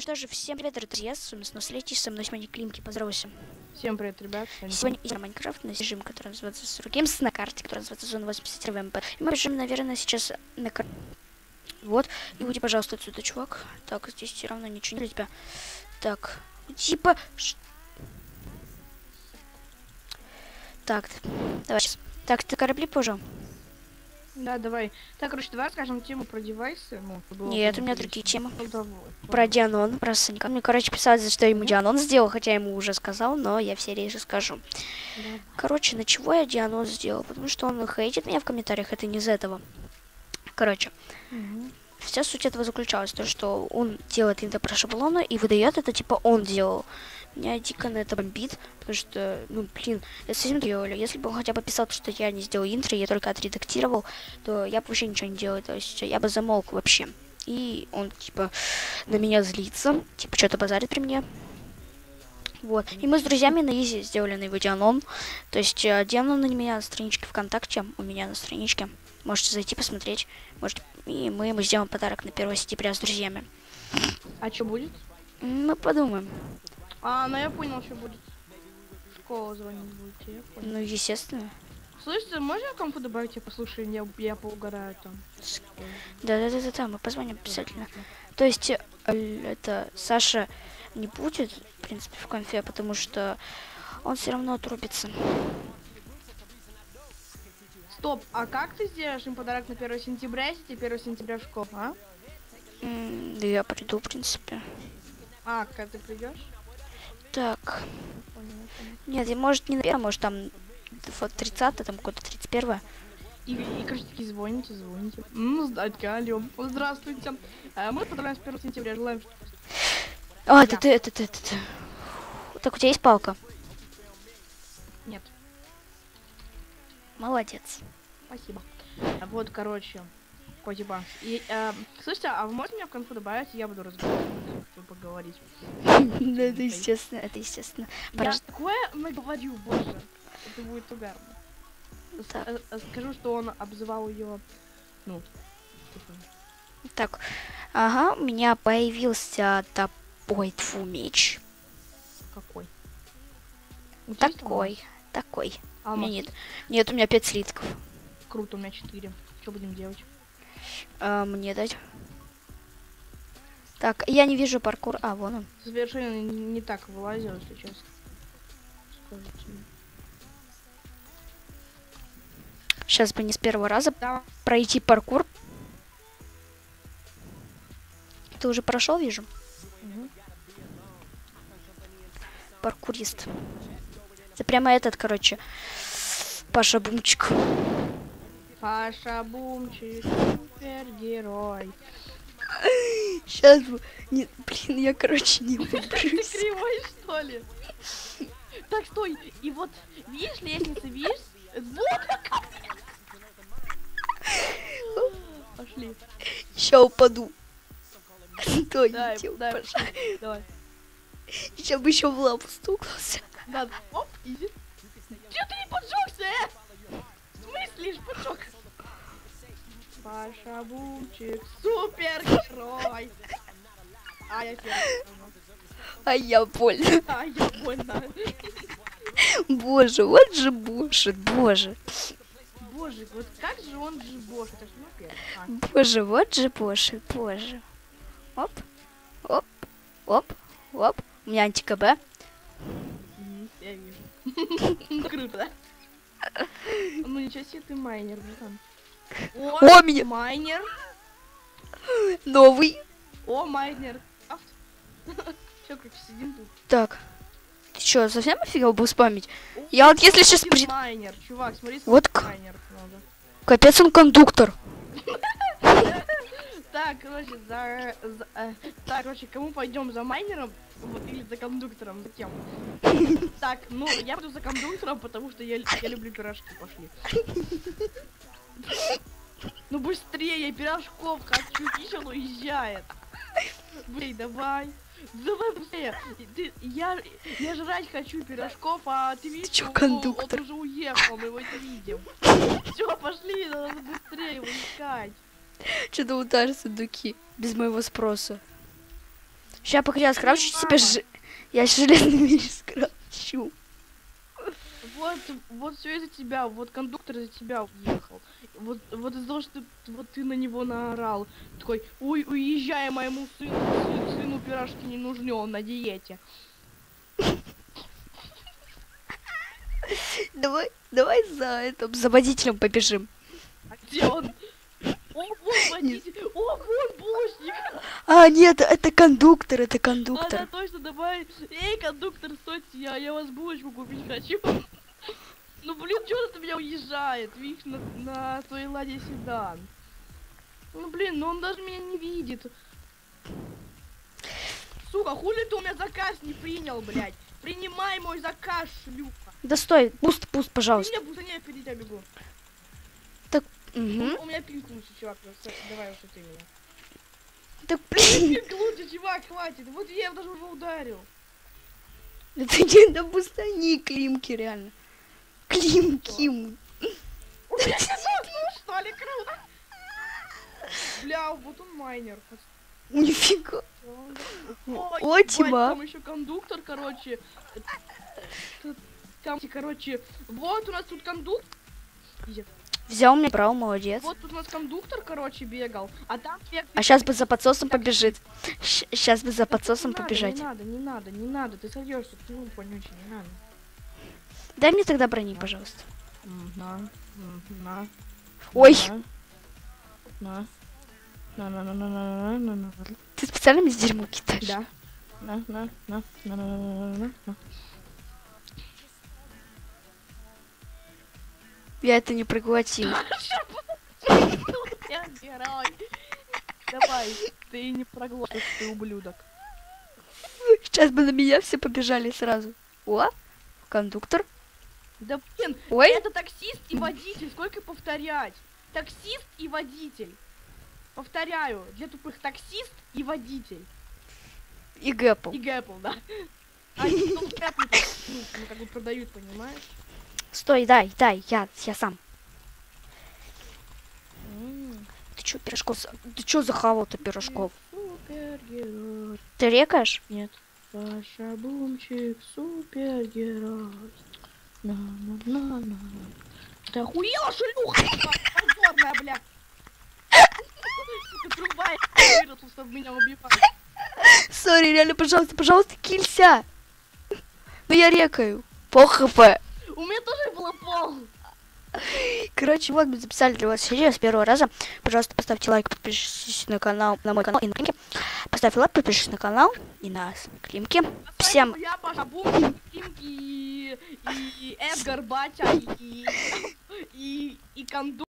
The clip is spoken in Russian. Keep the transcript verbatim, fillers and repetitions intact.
что же, всем привет, друзья, с вами Сносслетий, со мной сегодня Климки, поздоровайся. Всем привет, ребят. Сегодня игра Майнкрафт на режим, который называется Сургеймс, на карте, которая называется Зона восемьдесят три ВМП. И мы бежим, наверное, сейчас на карте. Вот, и уйди, пожалуйста, отсюда, чувак. Так, здесь все равно ничего не для тебя. Так, типа... Так, давай сейчас. Так, ты корабли позже? Да, давай. Так, короче, давай скажем тему про девайсы. Ну, Нет, у меня другие темы. Ну, давай, про Дианон, про Санька. Мне, короче, писали, за что ему Дианон сделал, хотя я ему уже сказал, но я в серии же скажу. Да. Короче, на чего я Дианон сделал? Потому что он хейтит меня в комментариях, это не из этого. Короче, Угу. вся суть этого заключалась в том, что он делает интро про шаблоны и выдает это, типа, он делал. Меня дико на это бомбит, потому что, ну, блин, это совсем делали. Если бы он хотя бы писал, что я не сделал интро, я только отредактировал, то я бы вообще ничего не делал, то есть я бы замолк вообще. И он, типа, на меня злится, типа, что-то базарит при мне. Вот. И мы с друзьями на изи сделали на его Дианон. То есть Дианон на меня на страничке ВКонтакте, у меня на страничке. Можете зайти посмотреть. Может, и мы ему сделаем подарок на первое сентября с друзьями. А что будет? Мы подумаем. А, ну я понял, что будет. Школа звонить будете, я понял. Ну, естественно. Слушайте, можно я компу добавить, я послушаю, я, я поугараю там. Да-да-да-да, мы позвоним обязательно. То есть, э, это Саша не будет, в принципе, в конфе, потому что он все равно отрубится. Стоп, а как ты сделаешь им подарок на первое сентября, если ты первое сентября в школу, а? М, да я приду, в принципе. А, когда ты придешь? Так. Понял, понял. Нет, я, может, не на первое, может, там вот тридцатое, там какое-то тридцать первое. И, и, короче, такие звоните, звоните. Ну, сдать-ка, алло. Здравствуйте. А мы поздравляем с первого сентября, желаем, что... А, это ты, это ты, это ты. Так, у тебя есть палка? Нет. Молодец. Спасибо. А вот, короче, Котиба. И, э, слушайте, а вы можете меня в конфу добавить, я буду разговаривать, чтобы поговорить. Да, это естественно, это естественно. Я такое наговорю, боже. Это будет угарно. Так. С- э, Скажу, что он обзывал ее, ну, типа, Так, ага, у меня появился топой, тьфу, меч. какой? У тебя есть Такой, такой. У алмаз? меня Алмаз? нет. Нет, у меня пять слитков. Круто, у меня четыре. Что будем делать? А, мне дать. Так, я не вижу паркур. А, вон он. Совершенно не, не так вылазил, если честно. Скажу тебе. Сейчас бы не с первого раза Да. пройти паркур. Ты уже прошел, вижу. Мгм. Паркурист. Это прямо этот, короче, Паша Бумчик. Паша Бумчик, супергерой. Сейчас бы... Не, блин, я, короче, не Ты выберусь. кривой, что ли? Так, стой. И вот, видишь, лестница, видишь? Вот. Пошли. Сейчас упаду. Стой, Дай, идём, дай, Паша. пошли. Давай. Сейчас бы еще в лапу стукнулся. Да, оп, иди. Чё ты не поджёгся, э? В смысле ж поджёг? Паша Бумчик, супергерой. А, я первый. А я больно. А, я больно. Боже, вот же боже, боже. Боже, вот как же он же боже, это ж ну первый. А, Боже, вот же боже, боже. Оп, оп, оп, оп. У меня анти-КБ. мгм, я вижу. Круто, да? Ну ничего себе ты майнер, братан. О, меня- майнер. Новый. О, майнер. Все, как сидим тут. Так. Ты что, совсем офигел был спамить? О, Я вот если сейчас один при... майнер, чувак, смотри, Вот сколько к- майнеров надо. Капец он кондуктор. Так, короче, за, за- э, так, короче, кому пойдем за майнером вот, или за кондуктором, за кем? Так, ну я буду за кондуктором, потому что я, я люблю пирожки, пошли. Ну быстрее, пирожков хочу, видишь, он уезжает. Блин, давай. Давай быстрее. Ты, я, я жрать хочу пирожков, а ты видишь, чё, он- кондуктор? он уже уехал, мы его не видим. Все, пошли, надо быстрее его искать. Что-то ударь сундуки без моего спроса. Сейчас, погоди, я скрафчу себе ж... Я железный меч скрафчу. Вот, вот все из-за тебя, вот кондуктор из-за тебя уехал. Вот, вот из-за того, что вот ты на него наорал. Такой, ой, уезжай, моему сыну, сыну, сыну пирожки не нужны, он на диете. Давай, давай за это, за водителем побежим. А где он? О, вон водитель, о, вон булочник. А, нет, это кондуктор, это А, кондуктор. да, точно, давай. Эй, кондуктор, стойте, я, я вас булочку купить хочу. Ну, блин, что ты меня уезжает? Видишь, на, на своей ладе седан. Ну, блин, ну он даже меня не видит. Сука, хули ты у меня заказ не принял, блядь? Принимай мой заказ, шлюха. Да стой, пуст, пуст, Ты пожалуйста. меня пусть, я впереди тебя бегу. Угу. У меня пинг лучше, чувак. Давай уж ты меня. Так, блин, Пинг лучше, чувак, хватит. Вот я даже уже ударил. это не на пустани климки, реально. Климки. У меня ну что ли, круто? Бля, вот он майнер. Нифига. Ой, О, ебать, Тима. там еще кондуктор, короче. Там, короче, вот у нас тут кондуктор. Пиздец. Взял меня, брал, молодец. Вот тут у нас кондуктор, короче, бегал, а там... бег- А сейчас бы за подсосом побежит. Сейчас бы за Да подсосом не надо, побежать. Не надо, не надо, не надо, ты сойдешься, ты ну, вонючий, не надо. Дай мне тогда брони, пожалуйста. М, На, м, на. Ой, На. На, на, на, на, на, на, на, на. ты специально мне дерьмо кидаешь? Да. На, на, на, на, на, на, на, на. Я это не проглотил. Я герой. Давай, ты не проглотишь, ты ублюдок. Сейчас бы на меня все побежали сразу. О, кондуктор. Да блин, Ой, это таксист и водитель, сколько повторять? Таксист и водитель. Повторяю, для тупых таксист и водитель. и Гэпл. И Гэпл, да. А ну, Гэпл, так, ну, ну, как бы продают, понимаешь? Стой, дай, дай, я, я сам. М, Ты чё, пирожков? за- Ты чё захавал-то пирожков? Супергерой. Ты рекаешь? Нет. Паша Бумчик, супергерой. На-на-на-на. Ты охуела, шлюха? Позорная, бля. Сука, труба, я выросла, чтобы меня убивать. Сори, реально, пожалуйста, пожалуйста, килься. Ну я рекаю. Пол хп. У меня тоже было пол. Короче, вот мы записали для вас серию с первого раза. Пожалуйста, поставьте лайк, подпишитесь на канал, на мой канал и на Климки. Поставь лайк, подпишись на канал и на Климки. Всем Я Паша Бумчик, Пинки и, и Эдгар Батя и, и, и Конду.